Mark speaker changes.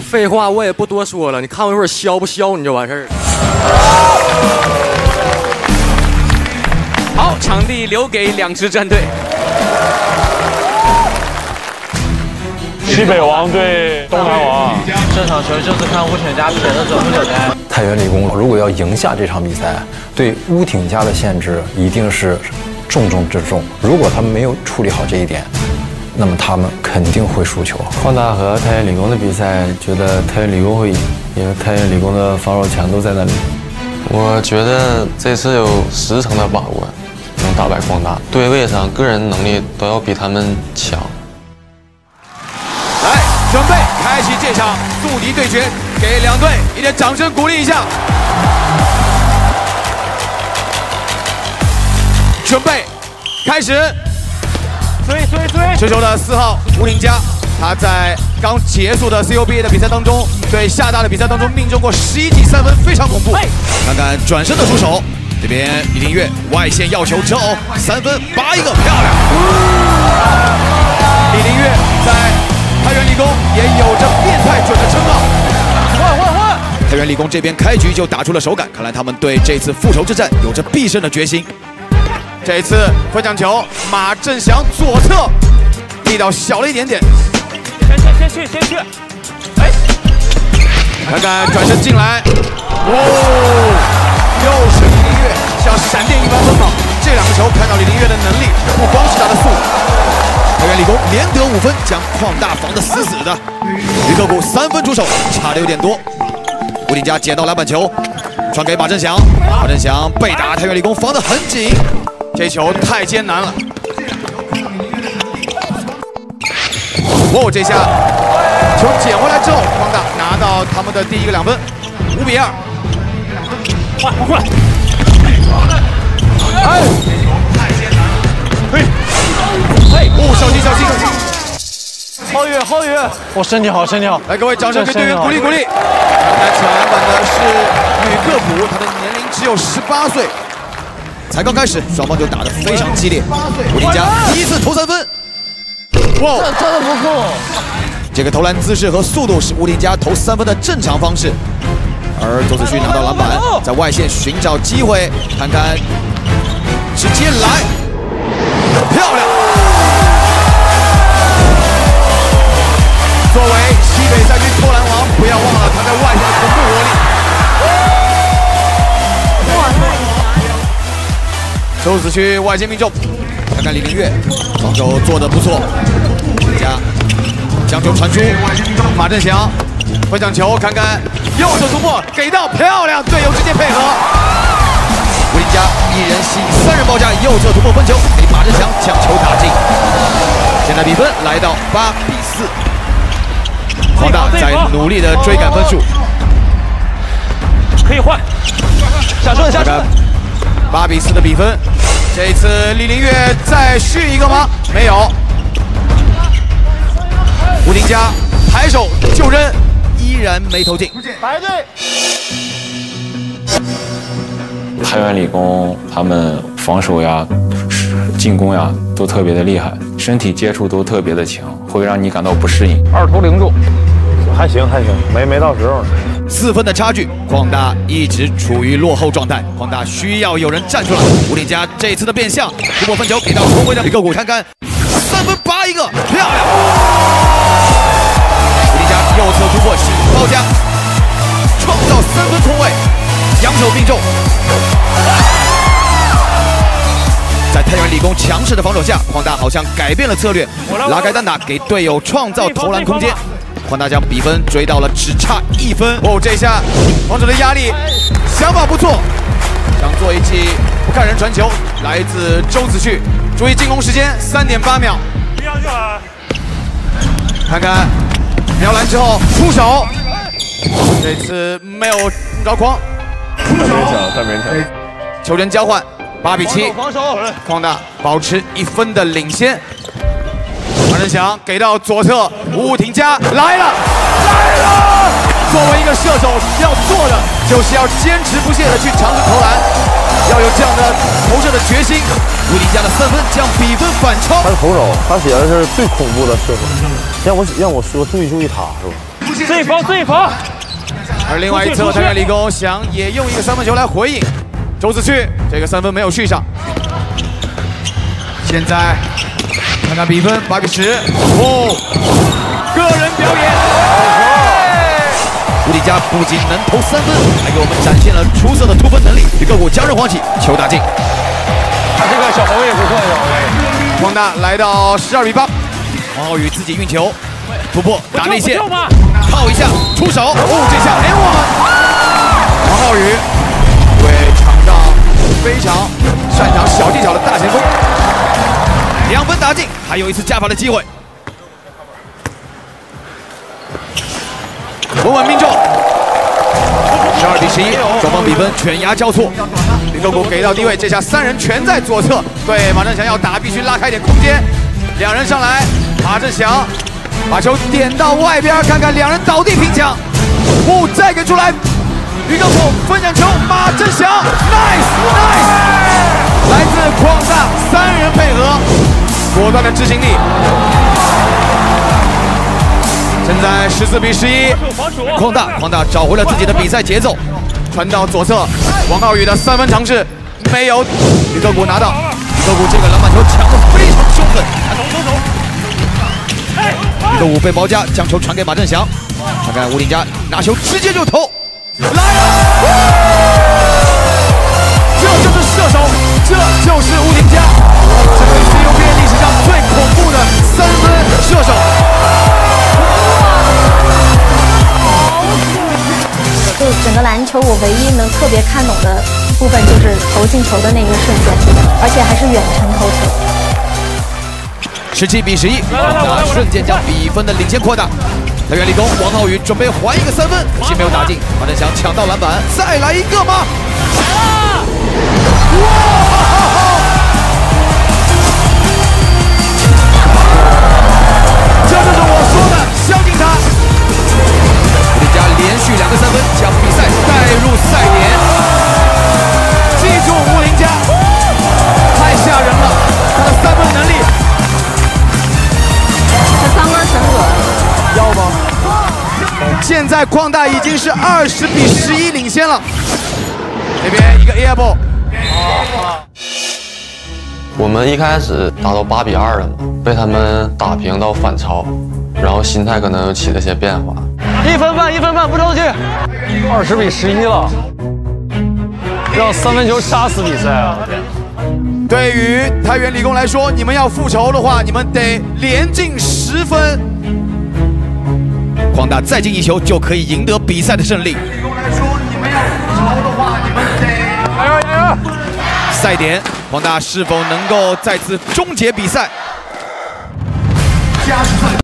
Speaker 1: 废话我也不多说了，你看我一会儿削不削你就完事儿了。
Speaker 2: 好，场地留给2支战队。
Speaker 3: 西北王对东南王，
Speaker 4: 这场球就是看乌挺家撇的准不准的。
Speaker 5: 太原理工如果要赢下这场比赛，对乌挺家的限制一定是重中之重。如果他们没有处理好这一点，那么他们肯定会输球。
Speaker 6: 矿大和太原理工的比赛，觉得太原理工会赢，因为太原理工的防守强度在那里。
Speaker 7: 我觉得这次有10成的把握能打败矿大，对位上个人能力都要比他们强。
Speaker 8: 来，准备开启这场宿敌对决，给两队一点掌声鼓励一下。准备，开始。
Speaker 3: 追！
Speaker 8: 持球的4号吴挺家，他在刚结束的 CUBA 的比赛当中，对厦大的比赛当中命中过11记3分，非常恐怖。看看转身的出手，这边李凌月外线要球折偶3分拔一个，漂亮。李凌月在太原理工也有着变态准的称号。换！太原理工这边开局就打出了手感，看来他们对这次复仇之战有着必胜的决心。这一次分享球，马振祥左侧力道小了一点点。
Speaker 3: 先去！哎，
Speaker 8: 看看转身进来，又是李凌月像闪电一般奔跑。这2个球看到李凌月的能力，不光是他的速度。太原理工连得5分，将矿大防得死死的。于克谷3分出手，差的有点多。吴挺家捡到篮板球，传给马振祥，马振祥被打，太原理工防得很紧。这球太艰难了。这下球捡回来之后，矿大拿到他们的第一个2分，5比2。
Speaker 3: 换！
Speaker 8: 小心！
Speaker 3: 浩宇，我身体好。
Speaker 8: 来，各位掌声给队员鼓励。来抢篮板的是吕克谷，他的年龄只有18岁，才刚开始，双方就打得非常激烈。吴挺家第一次投3分，
Speaker 4: 这真的不错。
Speaker 8: 这个投篮姿势和速度是吴挺家投3分的正常方式。而周子旭拿到篮板，在外线寻找机会，看看，直接来，漂亮！作为西北赛区投篮王，不要忘了他在外线的恐怖火力。周子旭外线命中，看看李凌月防守做得不错，家将球传出，马振祥分享球，看看右手突破给到，漂亮，队友直接配合。吴挺家1人吸3人包夹，右侧突破分球给马振祥将球打进，现在比分来到8比4。矿大在努力的追赶分数，
Speaker 3: 可以换，下顺
Speaker 8: 8比4的比分。这一次李凌月再续一个吗？没有。吴挺家抬手就扔，依然没投进。
Speaker 3: 白队。
Speaker 6: 太原理工他们防守呀、进攻呀都特别的厉害，身体接触都特别的强，会让你感到不适应。
Speaker 3: 2投0中，还行，没到时候呢。
Speaker 8: 4分的差距，矿大一直处于落后状态，矿大需要有人站出来。吴挺家这次的变向，突破分球给到重回的李克谷，看看3分拔一个，漂亮！吴挺家右侧突破新包夹，创造3分空位，扬手命中。在太原理工强势的防守下，矿大好像改变了策略，拉开单打，给队友创造投篮空间。矿大将比分追到了只差1分。这下防守的压力，想法不错，想做一记不看人传球，来自周子旭。注意进攻时间3.8秒。看看瞄篮之后出手，这次没有着框，
Speaker 3: 太勉强。
Speaker 8: 球权交换，8比7，矿大保持1分的领先。马振祥给到左侧，吴挺家来了！作为一个射手，要做的就是要坚持不懈的去尝试投篮，要有这样的投射的决心。吴挺家的3分将比分反超。
Speaker 3: 他是投手，他写的是最恐怖的射手。让我说注意他是吧？ 这一防。
Speaker 8: 而另外一侧，太原理工想也用一个三分球来回应，周子旭这个三分没有续上。现在看看比分，8比10。哦，个人表演。吴迪佳不仅能投3分，还给我们展现了出色的突分能力。吕克谷将人晃起，球打进。
Speaker 3: 他这个小红也不错，小红。
Speaker 8: 广大来到12比8，王浩宇自己运球突破打内线，套一下出手，这下王浩宇为场上非常擅长小技巧的大前锋，2分打进，还有一次加罚的机会，稳稳命中，12比11，双方比分犬牙交错。吕克谷给到低位，这下3人全在左侧，对马振翔要打必须拉开点空间，2人上来，马振翔把球点到外边，看看2人倒地拼抢，再给出来，吕克谷分享球，马振翔 ，nice， 来自广大3人配合，果断的执行力。现在14比11，广大找回了自己的比赛节奏，传到左侧，王浩宇的3分尝试没有，吕克谷拿到，吕克谷这个篮板球抢得非常凶狠，吕克谷被包夹，将球传给马振翔，看看吴鼎佳拿球直接就投，来了，这就是射手，这就是吴鼎佳，这是 CUBA 历史上最恐怖的3分射手。
Speaker 9: 就整个篮球，我唯一能特别看懂的部分就是投进球的那一瞬间，而且还是远程投球。
Speaker 8: 17比11，广大瞬间将比分的领先扩大。太原理工王浩宇准备还一个3分，可惜没有打进。马振翔抢到篮板，再来一个吗？哇！这就是我说的，相信他。吴鼎佳连续2个3分，将比赛带入赛点。记住吴鼎佳，太吓人了，他的3分能力。
Speaker 9: 这3分神准，
Speaker 8: 要吗？现在广大已经是20比11领先了。这边一个 air ball。
Speaker 7: 我们一开始打到8比2了嘛，被他们打平到反超，然后心态可能又起了些变化。
Speaker 3: 1分半，不着急。20比11了，让3分球杀死比赛啊！
Speaker 8: 对于太原理工来说，你们要复仇的话，你们得连进10分。广大再进1球就可以赢得比赛的胜利。理工来说，你们要复仇的话，你们得加油！赛点，广大是否能够再次终结比赛？加时赛。